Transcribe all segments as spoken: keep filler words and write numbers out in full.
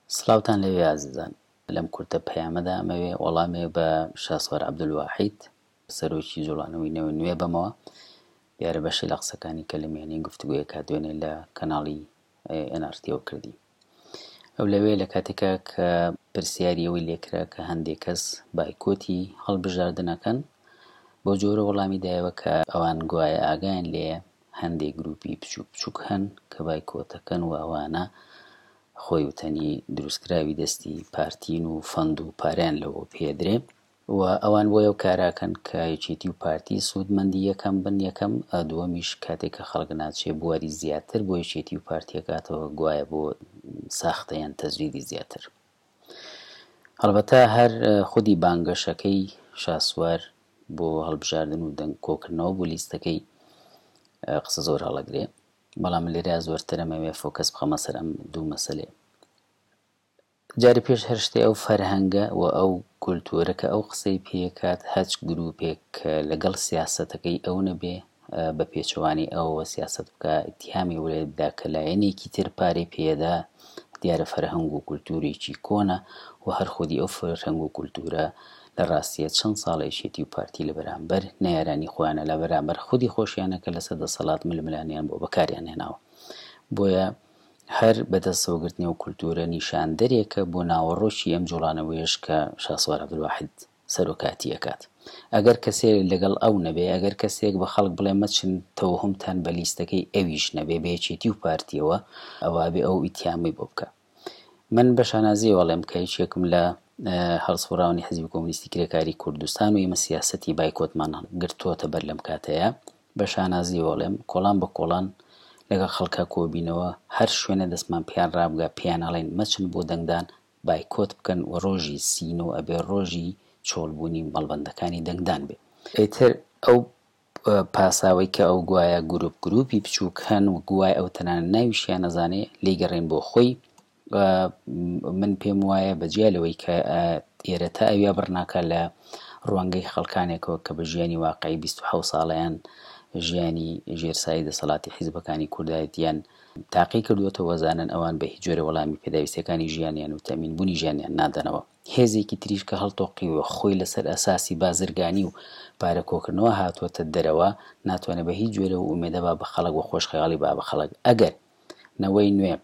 سلااوتان لەوێ ئازیزان، لەم کورتە پەیامەدا ئەمەوێ وەڵامێ بە شاسوار عەبدولواحید سەرۆکی جوڵانەوەی نێوە نوێ بەمەوە دیارە بەشی لە قسەکانی کە لە میانەی گفتوگۆیەکە دوێنێ لە کەناڵی ئێن ئاڕ تیەوە کردی. ئەو لەوێ لە کاتێکە کە پرسیاری ئەوەی لێکرا کە هەندێک کەس بایکۆتی هەڵبژاردنەکەن بۆ جۆرە وەڵامی دایەوە کە ئەوان گوایە ئاگایان لێیە هەندێک گروپی بچووک بچووک هەن کە بایکۆتەکەن و ئەوانە خۆی وتەنی دروستکراوی دەستی پارتین و فەند و پاریان لەوە پێدرێ و ئەوان بۆ ئەو کاراکەن کە یەکێتی و پارتی سوودمەندی یەکەم بن یەکەم دووەمیش کاتێک کە خەڵک ناچێ بواری زیاتر بۆ یەکێتی و پارتیەکاتەوە گوایە بۆ ساختەیان تەجریدی زیاتر. هەڵبەتە هەر خودی بانگەشەکەی شاسوار بۆ هەڵبژاردن و دەنگ کۆکردنەوە بۆ لیستەکەی قسە زۆر هەڵەگرێ، بەڵام لێرە زۆرتر ئەمەوێ فۆکەس بخەمە سەر ئەم دوو مەسەلێ. جارە پێش هەر شتێ ئەو فەرهەنگە و ئەو کولتوورە کە ئەو قسەی پێکات هەچ گروپێک لەگەڵ سیاسەتەکەی ئەو نەبێ بە پێچەوانی ئەوەوە سیاست بکە ئیتیهامی وێ بدا کە لایەنێکی تر پارەی پێدا دیارە فەرهەنگ و کولتوورێکی کۆنە و هەر خودی ئەو فەرهەنگ و کولتورە لە ڕاستیە چەند ساڵە یەکێتی و پارتی لە بەرامبەر نەیارانی خۆیانە لە بەرامبەر خودی خۆشیانە کە لە سەدەسەڵات ململانیان بۆ بەکاریان هێناوە. بۆیە هەر بەدەستەوەگرتنی و کولتورە نیشاندەرێکە بۆ ناوەڕۆکی ئەم جوڵانەوەیش کە شاسوار عەبدولواحید سەرۆکاتی ئەکات. ئەگەر کەسێک لەگەڵ ئەو نەبێ، ئەگەر کەسێک بە خەڵک بڵێ مەچن تەوهمتان بە لیستەکەی ئەویش نەبێ بە یەکێتی و پارتیەوە ئەوا بێ ئەو ئیتیامی بۆ بکە. من بە شانازی وەڵێم کە هیچێکم لە هەڵسوڕاوانی حیزبی کۆمونیستی کرێکاری کوردستان و ئێمە سیاسەتی بایکۆتمان گرتووەتە بەر لەم کاتەیە، بە شانازی وەڵێم کۆڵان بە کۆڵان لەگەڵ خەڵکە کۆبینەوە هەر شوێنە دەستمان پێیان ڕابگا پێیان ئەڵێن مەچن بۆ دەنگدان بایکۆت بکەن و ڕۆژی سینۆ ئەبێ ڕۆژی چۆڵبوونی مەڵبەندەکانی دەنگدان بێ. ئیتر ئەو پاساوەی کە ئەو گوایە گروپ گروپی بچووک هەن و گوای ئەو تەنانەت ناویشیان نەزانێ لێی گەڕێن بۆ خۆی. من پێم وایە بەجیالەوەی کە ئێرە تا ئەویا بڕناکە لە ڕوانگەی خەڵکانێکەوە کە بە ژیانی واقعی بیست و حەوت ساڵەیان ژیانی ژێرسایی دەسەڵاتی حیزبەکانی کوردایەتیان تاقی کردووەتە وەزانن ئەوان بە هیچ جۆرە وەڵامی پێداویستەکانی ژیانیان و تەمینبوونی ژیانیان نادەنەوە. هێزێکی تریش کە هەڵتۆقیوە خۆی لەسەر ئەساسی بازرگانی و پارە کۆکردنەوە هاتووەتە دەرەوە ناتوانێت بە هیچ جۆرە و ئومێدەبا بە خەڵک و خۆشخەیاڵی با بە خەڵک. ئەگەر نەوەی نوێ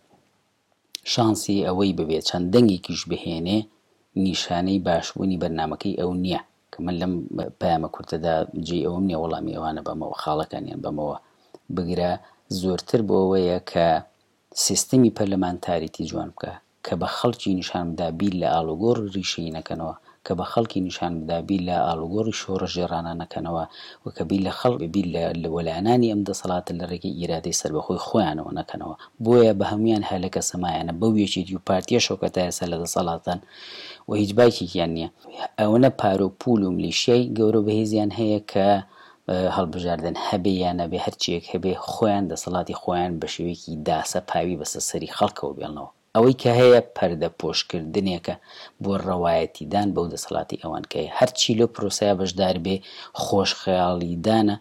شانسی ئەوەی ببێت چەند دەنگێکیش بهێنێ نیشانەی باشبوونی بەرنامەکەی ئەو نییە کە من لەم پەیامە کورتەدا جێ ئەوم نییە وەڵامی ئەوانە بەمەوە خاڵەکانیان بەمەوە بگرە، زۆرتر بۆ ئەوەیە کە سیستەمی پەرلەمانتاریتی جوان بکە کە بە خەڵکی نیشان بدا بیر لە ئاڵوگۆڕ ڕیشەی نەکەنەوە، کە بە خەڵکی نیشان بدا بیر لە ئاڵوگۆڕی شۆڕەژێڕانە نەکەنەوە و کە بیر لە خەڵک بیر لە وەلایەنانی ئەم دەسەڵاتە لە ڕێگەی ئیرادەی سەربەخۆی خۆیانەوە نەکەنەوە. بۆیە بە هەمویان هەلەکە سەمایانە بەو یەکێتی و پارتیە شەوکەتایە سەر لە دەسەڵاتان و هیچ بایکێکیان نییە. ئەوەنە پارۆ پول و ملیشیای گەورە بەهێزیان هەیە کە هەڵبژاردن هەبێ یان نەبێ هەرچیەک هەبێ خۆیان دەسەڵاتی خۆیان بە شێوەیەکی داسە پاوی بەسە سەری خەڵکەوە بێنەوە. ئەوەی کە هەیە پەردە پۆشکردنێکە بۆ ڕەوایەتیدان بەو دەسەڵاتی ئەوان کە هەرچی لە پرۆسەیە بەشدار بێ خۆشخەیاڵیدانە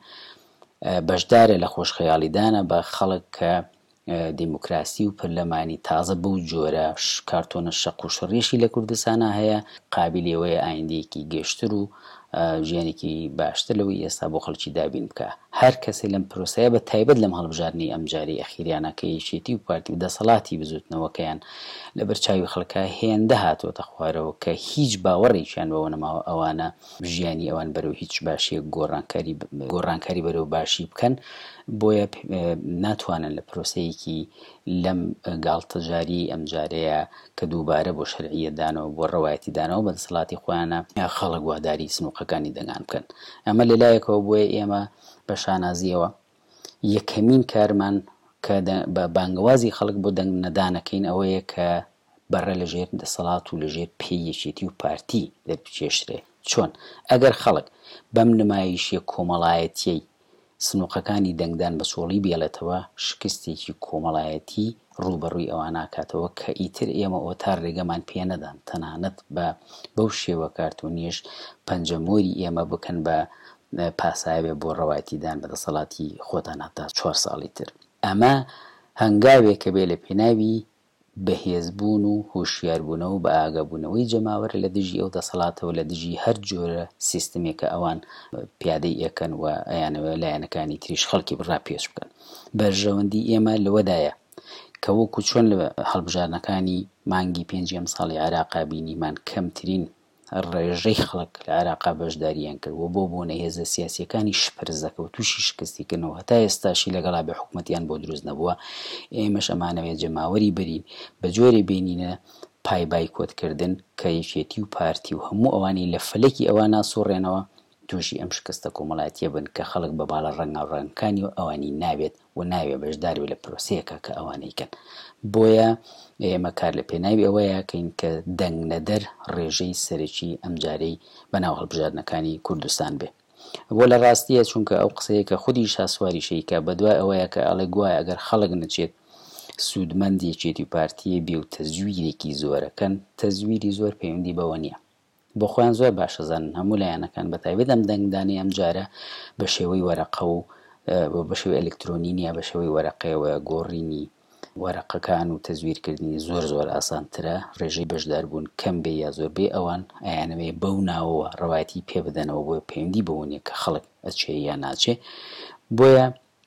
بەشدارە لە خۆشخەیاڵیدانە بە خەڵک کە دیموکراسی و پەرلەمانی تازە بەو جۆرە کارتۆنە شەق و شڕێشی لە کوردستانە هەیە قابلیەوەی ئایندەیەکی گەشتر و ژیانێکی باشتر لەوەی ئێستا بۆ خەڵکی دابین بکە. هەر کەسێ لەم پرۆسەیە بە تایبەت لەم هەڵبژاردننی ئەمجاری ئەخیریانە کە یەکێتی و پارتی و دەسەڵاتی بزوتنەوەکەیان لە بەرچاوی خەڵکە هێندە هاتوۆتە خوارەوە کە هیچ باوەڕێکیان بەوە نەماوە ئەوانە ژیانی ئەوان بەرەو هیچ باشیە گۆڕانکاری گۆڕانکاری بەرەو باشی بکەن. بۆیە ناتوانن لە پرۆسەیەکی لەم گاڵتەجاری ئەمجارەیە کە دووبارە بۆ شەرعیەتدانەوە بۆ ڕەوایەتی دانەوە بە دەسەڵاتی خۆیانە خەڵک واداری سنووقەکانی دەنگان بکەن. ئەمە لەلایەکەوە بۆیە ئێمە بە شانازیەوە یەکەمین کارمان کە بە بانگوازی خەڵک بۆ دەنگ نەدانەکەین ئەوەیە کە بەڕێ لە ژێر دەسەڵات و لە ژێر پێی یەکێتی و پارتی دەربچێشترێ. چۆن ئەگەر خەڵک بەم نمایشیە کۆمەڵایەتیەی سنووقەکانی دەنگدان بە چۆڵی بێڵێتەوە شکستێکی کۆمەڵایەتی ڕوبەڕووی ئەوان ناکاتەوە کە ئیتر ئێمە ئۆتار ڕێگەمان پێ نەدان تەنانەت بە بەو شێوە کارتۆنیش پەنجەمۆری ئێمە بکەن بە پاسایبێ بۆ ڕەوایەتیدان بە دەسەڵاتی خۆتان هەتا چوار ساڵی تر. ئەمە هەنگاوێکە بێ لە پێناوی بەهێزبوون و هۆشیاربوونەوە و بە ئاگابوونەوەی جەماوەر لە دژی ئەو دەسەڵاتەوە لە دژی هەر جۆرە سیستمێکە ئەوان پیادەی ئەکەن و ئەیانەوە لایەنەکانی تریش خەڵکی بڕا پێش بکەن. بەرژەوەندی ئێمە لەوەدایە کە وەکو چۆن لە هەڵبژارنەکانی مانگی پێنجەم ساڵی عێراقا بینیمان کەمترین ڕێژەی خەڵک لە عێراقا بەشداریان کردووە بۆ بۆنە هێزە سیاسیەکانی شپرز دەکەوت و تووشی شکستیکردنەوە هەتا ئێستاشی لەگەڵا بێ حکوومەتیان بۆ دروست نەبووە. ئێمەش ئەمانەوێت جەماوەری برین بە جۆرێ بینینە پای بایکۆتکردن کە یەکێتی و پارتی و هەموو ئەوانی لە فەلەکی ئەوان ناسوڕێنەوە تووشی ئەم شکستە کۆمەڵایەتیە بن کە خەڵک بە باڵە ڕەنگاوڕەنگەکانی و ئەوانی نابێت و ناوێ بەشدار بێت لە پرۆسەیەکە کە ئەوانەیکەن. بۆیە ئێمە کار لە پێناوی ئەوەیە کەین کە دەنگ نەدەر ڕێژەی سەرەکی ئەم جارەی بەناو هەڵبژاردنەکانی کوردستان بێ. بۆ لە ڕاستیە چونکە ئەو قسەیە کە خودی شاسواری شەیکە بەدوای ئەوەیە کە ئەڵێ گوایە ئەگەر خەڵک نەچێت سوودمەند یەکێتی و پارتیە بێ و تەزویرێکی زۆرەکەن، تەزویری زۆر پەیوەندی بەوە نییە. بۆ خۆیان زۆر باشەزانن هەموو لایەنەکان بەتایبەت ئەم دەنگدانەی ئەم جارە بە شێوەی وەرەقە و بە شێوەی ئەلکترۆنی نیە، بە شێوەی وەرەقەیەوە گۆڕینی وەرەقەکان و تەزویرکردنی زۆر زۆر ئاسانترە، ڕێژەی بەشداربوون کەم بێ یا زۆر بێ ئەوان ئەیانەوێ بەو ناوەوە ڕەواەتی پێ بدەنەوە بۆ پەیوەندی بەوەنیە کە خەڵک ئەچێ یا ناچێ. بۆیە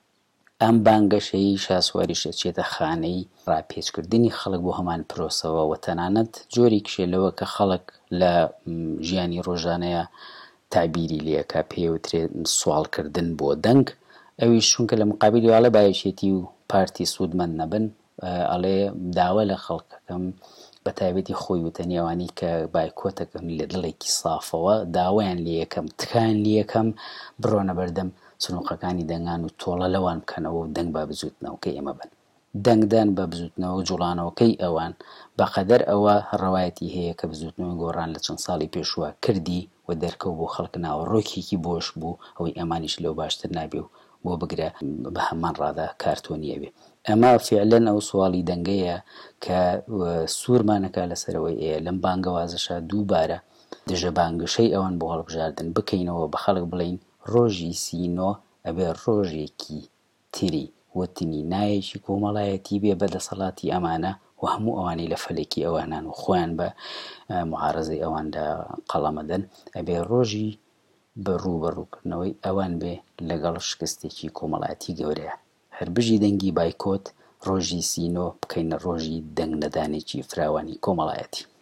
ئەم بانگەشەی شاسواری شەچێتە خانەی ڕاپێچکردنی خەڵک بۆ هەمان پرۆسەوە و تەنانەت جۆری کشێلەوە کە خەڵک لە ژیانی ڕۆژانەیە تعبیری لێکە پێوترێت سوالکردن بۆ دەنگ. ئەویش چونکە لە مقابلی واڵە بایەشێتی و پارتی سوودمەند نەبن، ئەڵێ داوە لە خەڵکەکەم بە تایبەتی خۆی وتەنی ئەوانی کە بایکۆتەکەن لە دڵێکی سافەوە داوایان لێ یەکەم تکان لێ یەکەم بڕۆنە بەردەم سنووقەکانی دەنگان و تۆڵە لەوان بکەنەوە و دەنگ با بزوتنەوەکەی ئێمە بن. دەنگدان بە بزوتنەوە و جوڵانەوەکەی ئەوان بەقەدەر ئەوە ڕەوایەتی هەیە کە بزوتنەوەی گۆڕان لە چەند ساڵی پێشوە کردی و دەرکەوت بۆ خەڵک ناوەڕۆکێکی بۆش بوو ئەوەی ئەمانیش لەو باشتر نابێ و بۆ بگرە بە هەمان ڕادا کارتۆنیە بێ. ئەمە فعلەن ئەو سوالی دەنگەیە کە سوورمانەکە لەسەرەوەی ئەیە لەم بانگەوازەشە دووبارە دژە بانگشەی ئەوان بۆ هەڵبژاردن بکەینەوە بە خەڵک بڵین ڕۆژی سینۆ ئەبێ ڕۆژێکی تری وتنی نایەکی کۆمەڵایەتی بێ بەدەسەڵاتی ئەمانە و هەموو ئەوانی لە فەلێکی ئەوانان و خۆیان بە معارەزەی ئەواندا قەڵەمەدەن، ئەبێ ڕۆژی بە ڕووبەڕووکردنەوەی ئەوان بێ لەگەڵ شکستێکی کۆمەڵایەتی گەورەیە. هەر بژی دەنگی بایکۆت ڕۆژی سینۆ بکەینە ڕۆژی دەنگ نەدانێکی فراوانی کۆمەڵایەتی.